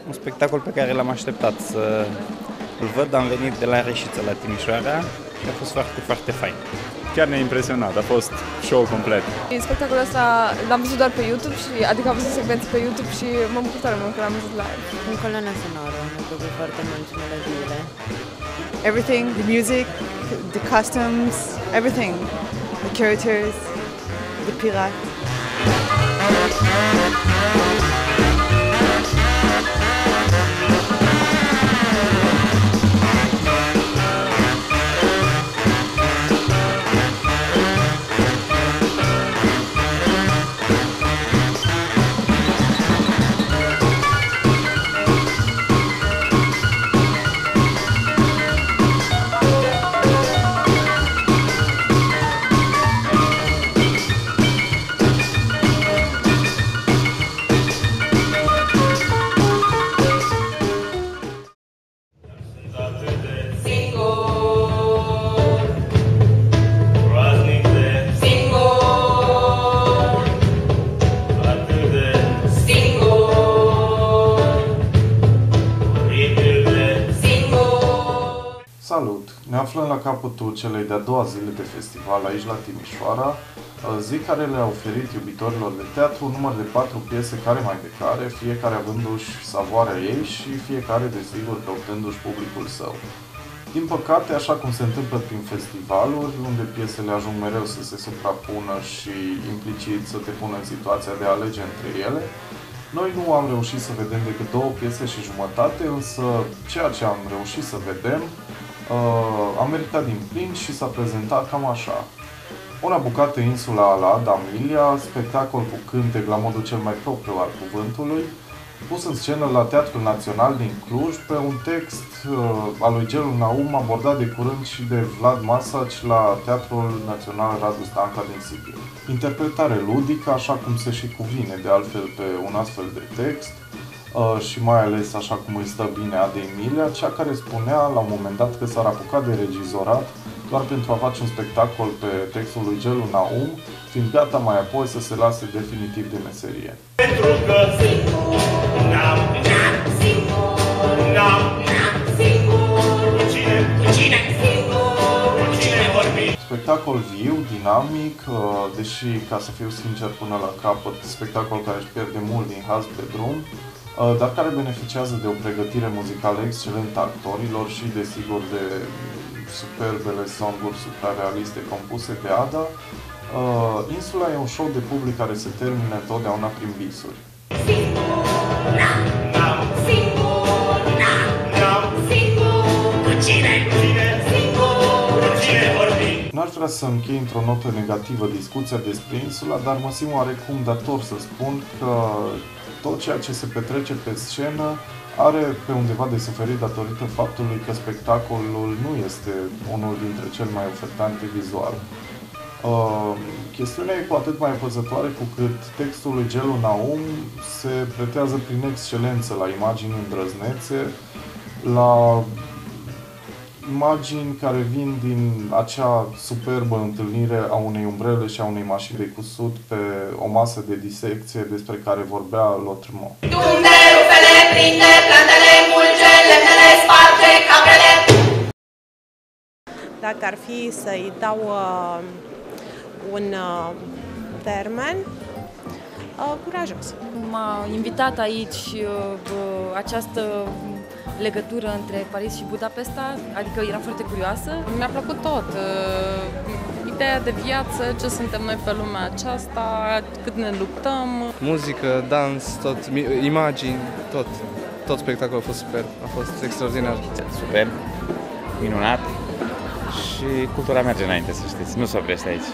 un spectacol pe care l-am așteptat să îl văd. Am venit de la Reșiță la Timișoara și a fost foarte, foarte fain. Chiar ne-a impresionat, a fost show complet. Spectacolul ăsta l-am văzut doar pe YouTube, adică am văzut secvențe pe YouTube și mă bucur tare mult că l-am văzut live. În coloana sonoră, mă bucur foarte mult melodiile. Everything, the music, the costumes, everything. The characters, the pirates. Salut! Ne aflăm la capătul celei de-a doua zile de festival aici la Timișoara, zi care le-a oferit iubitorilor de teatru un număr de 4 piese care mai de care, fiecare avându-și savoarea ei și fiecare, desigur, căutându-și publicul său. Din păcate, așa cum se întâmplă prin festivaluri, unde piesele ajung mereu să se suprapună și implicit să te pună în situația de a alege între ele, noi nu am reușit să vedem decât 2 piese și jumătate, însă ceea ce am reușit să vedem a meritat din plin și s-a prezentat cam așa. Una bucată insula Alad, Amilia, spectacol cu cântec la modul cel mai propriu al cuvântului, pus în scenă la Teatrul Național din Cluj pe un text al lui Gelu Naum abordat de curând și de Vlad Masaci la Teatrul Național Radu Stanca din Sibiu. Interpretare ludică, așa cum se și cuvine de altfel pe un astfel de text, și mai ales așa cum îi stă bine Ade Emilia, cea care spunea la un moment dat că s-ar apuca de regizorat doar pentru a face un spectacol pe textul lui Gelu Naum, fiind gata mai apoi să se lase definitiv de meserie. Pentru că Spectacol viu, dinamic, deși, ca să fiu sincer până la capăt, spectacol care își pierde mult din haz pe drum, dar care beneficiază de o pregătire muzicală excelentă a actorilor și, desigur, de superbele songuri suprarealiste compuse de Ada. Insula e un show de public care se termină întotdeauna prin bisuri. N-aș vrea să închei într-o notă negativă discuția despre insula, dar mă simt oarecum dator să spun că tot ceea ce se petrece pe scenă are pe undeva de suferit datorită faptului că spectacolul nu este unul dintre cel mai ofertante vizual. Chestiunea e cu atât mai apăsătoare cu cât textul lui Gelu Naum se pretează prin excelență la imagini îndrăznețe, la imagini care vin din acea superbă întâlnire a unei umbrele și a unei mașini de cusut pe o masă de disecție despre care vorbea Lautréamont. Unde rufele prinde, plantele mulge, lemnele sparge, cabrele. Dacă ar fi să-i dau un termen, curajos. M-a invitat aici această legătură între Paris și Budapesta, adică eram foarte curioasă. Mi-a plăcut tot. Ideea de viață, ce suntem noi pe lumea aceasta, cât ne luptăm. Muzică, dans, tot, imagini, tot spectacolul a fost super, a fost extraordinar. Super, minunat și cultura merge înainte, să știți, nu se oprește aici.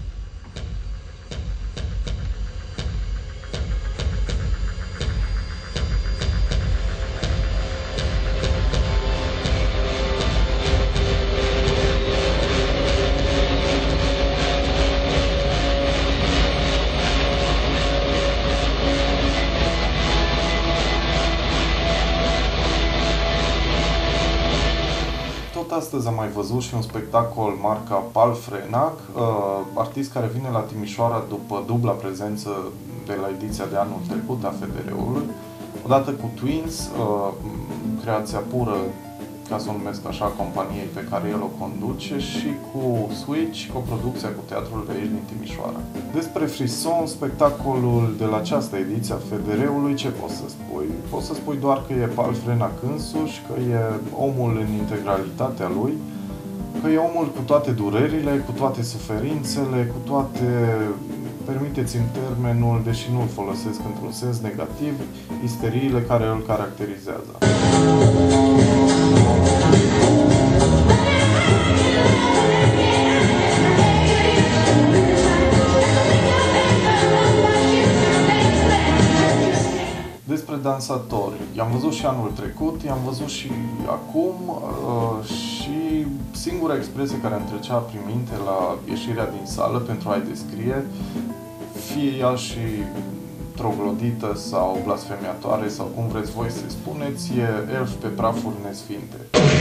Astăzi am mai văzut și un spectacol marca Pal Frenac, artist care vine la Timișoara după dubla prezență de la ediția de anul trecut a FDR-ului. Odată cu Twins, creația pură, ca să o numesc așa, companiei pe care el o conduce, și cu Switch, coproducția cu Teatrul de aici din Timișoara. Despre Frisson, spectacolul de la această ediție a FDR-ului, ce poți să spui? Poți să spui doar că e Paul Frenac însuși, că e omul în integralitatea lui, că e omul cu toate durerile, cu toate suferințele, cu toate, permiteți-mi termenul, deși nu îl folosesc într-un sens negativ, isteriile care îl caracterizează. Despre dansatori, i-am văzut și anul trecut, i-am văzut și acum și singura expresie care îmi trecea prin minte la ieșirea din sală pentru a-i descrie, fie ea și troglodită sau blasfemiatoare sau cum vreți voi să spuneți, e elf pe prafuri nesfinte.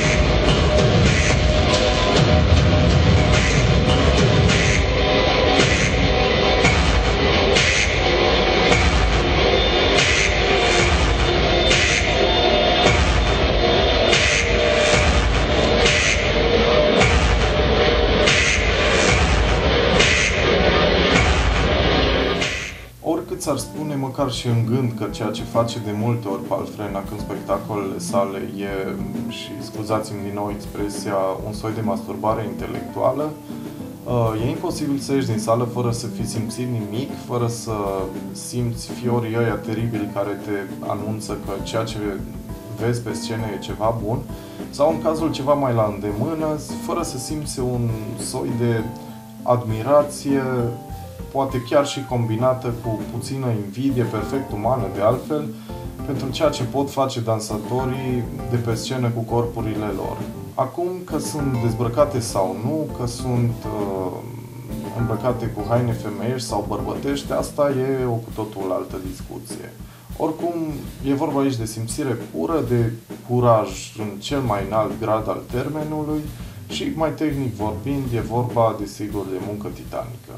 S-ar spune măcar și în gând că ceea ce face de multe ori Paul Frenac în spectacolele sale e, și scuzați-mi din nou expresia, un soi de masturbare intelectuală, e imposibil să ieși din sală fără să fi simțit nimic, fără să simți fiorii ăia teribili care te anunță că ceea ce vezi pe scenă e ceva bun, sau în cazul ceva mai la îndemână, fără să simți un soi de admirație, poate chiar și combinată cu puțină invidie perfect umană de altfel, pentru ceea ce pot face dansatorii de pe scenă cu corpurile lor. Acum, că sunt dezbrăcate sau nu, că sunt îmbrăcate cu haine femeiești sau bărbătești, asta e o cu totul altă discuție. Oricum, e vorba aici de simțire pură, de curaj în cel mai înalt grad al termenului și, mai tehnic vorbind, e vorba, desigur, de muncă titanică.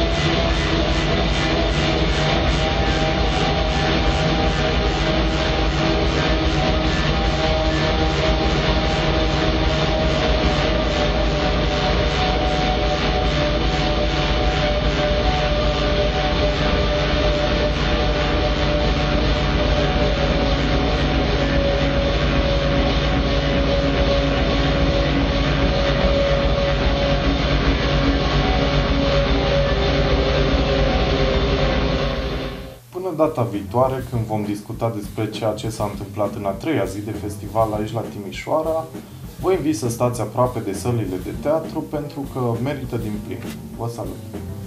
Data viitoare, când vom discuta despre ceea ce s-a întâmplat în a treia zi de festival aici la Timișoara, vă invit să stați aproape de sălile de teatru pentru că merită din plin. Vă salut!